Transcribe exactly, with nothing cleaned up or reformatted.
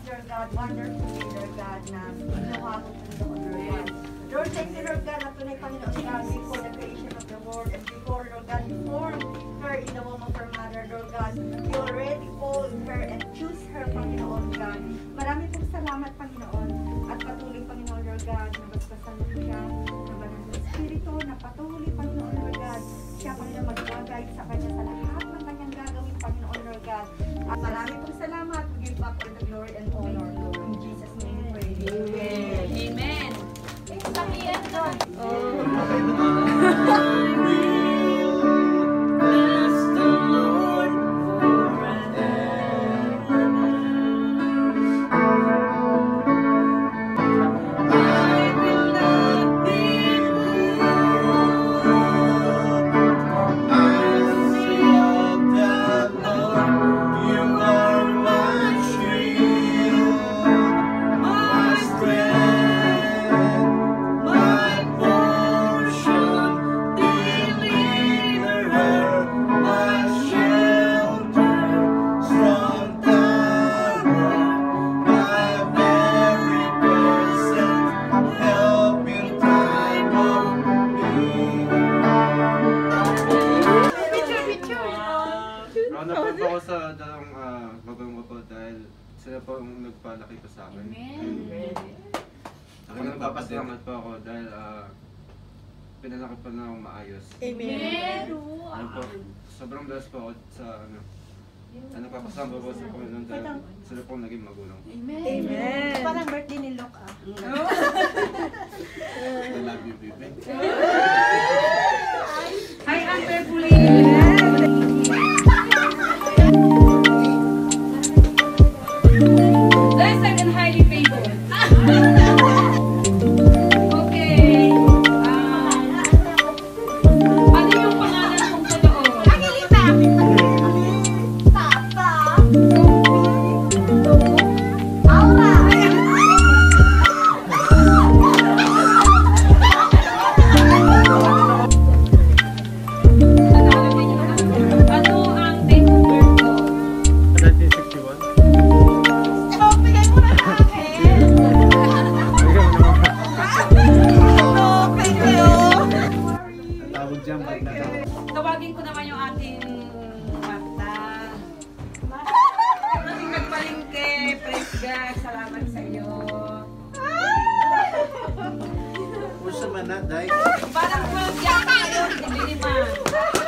Lord God, wonderfully, Lord God, na ginawa mo, Panginoon, Lord God. Lord, thank you, Lord God, na tunay, Panginoon God, before the creation of the world, and before, Lord God, before her in the womb of her mother, Lord God, you already called her and choose her, Panginoon God. Marami pong salamat, Panginoon, at patuloy, Panginoon, Lord God, na basbasan mo siya, na banal ng Espiritu, na patuloy, Panginoon, Lord God, siya, Panginoon, mag-guide sa kanya sa lahat ng kanyang gagawin, Panginoon, Lord God. At marami pong salamat, we give back all the glory and honor. In Jesus' name we pray. Amen. Amen. Pangyan ka. Napunta ko sa dalawang uh, magulang ko dahil sila po ang nagpalaki pa sa akin. Amen. Ako nagpapasalamat po ako dahil uh, pinalaki pa na akong maayos. Amen. Ano po, sobrang blessed po ako sa ano. Ano papasama ko sa Panginoon dahil sila po naging magulang. Amen. Amen. Parang birthday ni Lok ah. I love you, baby. Hi, Ante Puli. Blessed and highly favored. Okay. Um, ano yung pangalan kong totoo? Angelita! Papa! Aura! Ano ang date of birth ko? nineteen sixty-one. Oh, bigay mo na sa akin! Oh, thank you! Tawag dyan, ba't na Tawagin ko naman yung ating Marta. Ating nagpalingke. Praise God. Salamat sa iyo. Pusa man na, dahil. Parang twelve yata yun. Hindi lima.